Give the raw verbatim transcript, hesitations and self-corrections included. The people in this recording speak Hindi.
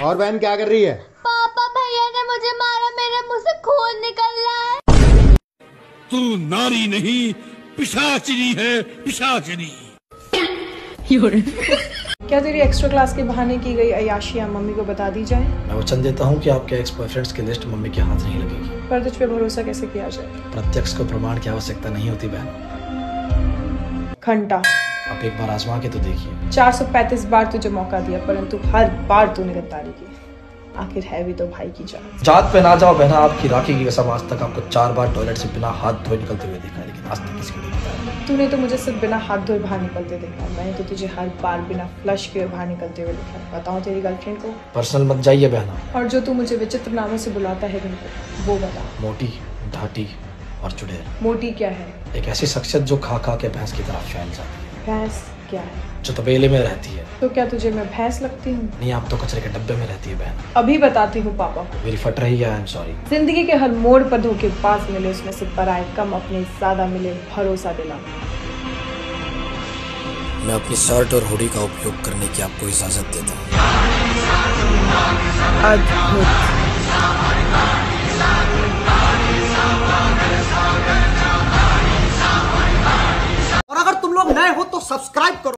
और बहन क्या कर रही है? पापा भैया ने मुझे मारा, मेरे मुंह से खून निकल रहा है। तू नारी नहीं पिशाचिनी है, पिशाचिनी। क्या तेरी एक्स्ट्रा क्लास के बहाने की गई अय्याशियां मम्मी को बता दी जाए? मैं वचन देता हूँ कि आपके एक्स बॉयफ्रेंड्स की लिस्ट मम्मी के हाथ नहीं लगेगी। पर तुझ पे भरोसा कैसे किया जाए? प्रत्यक्ष को प्रमाण की आवश्यकता नहीं होती बहन। घंटा आप एक बार आजमा के तो देखिए। चार सौ पैंतीस बार तुझे मौका दिया, परंतु हर बार तूने गद्दारी की। आखिर है भी तो भाई की जान। जात पे ना जाओ बहना, आपकी राखी की कसम, आज तक आपको चार बार टॉयलेट से बिना हाथ धोए निकलते हुए देखा है, लेकिन आज तक किसी को नहीं बताया। तूने तो मुझे सिर्फ बिना हाथ धोए बाहर निकलते देखा, मैंने तो तुझे हर बार बिना फ्लश किए बाहर निकलते हुए देखा। बताऊं तेरी गर्लफ्रेंड को? पर्सनल मत जाइए बहना। और जो तू मुझे विचित्र नामों से बुलाता है घर पे, वो बता। मोटी, ढाटी और चुड़ैल। मोटी क्या है? एक ऐसी शख्सियत जो खा खा के भैंस की तरफ फैल जाती है। भैंस क्या है? जो तबेले में रहती है। तो क्या तुझे मैं भैंस लगती हूँ? नहीं, आप तो कचरे के डब्बे में रहती है बहन। अभी बताती हूँ पापा को। मेरी फट रही है, आई एम सॉरी। जिंदगी के हर मोड़ पर धोखेबाज मिले, उसमें से पराए कम अपने ज्यादा मिले, भरोसा दिला। मैं अपनी शर्ट और हुडी का उपयोग करने की आपको इजाजत देता हूँ। और अगर तुम लोग नए हो तो सब्सक्राइब करो।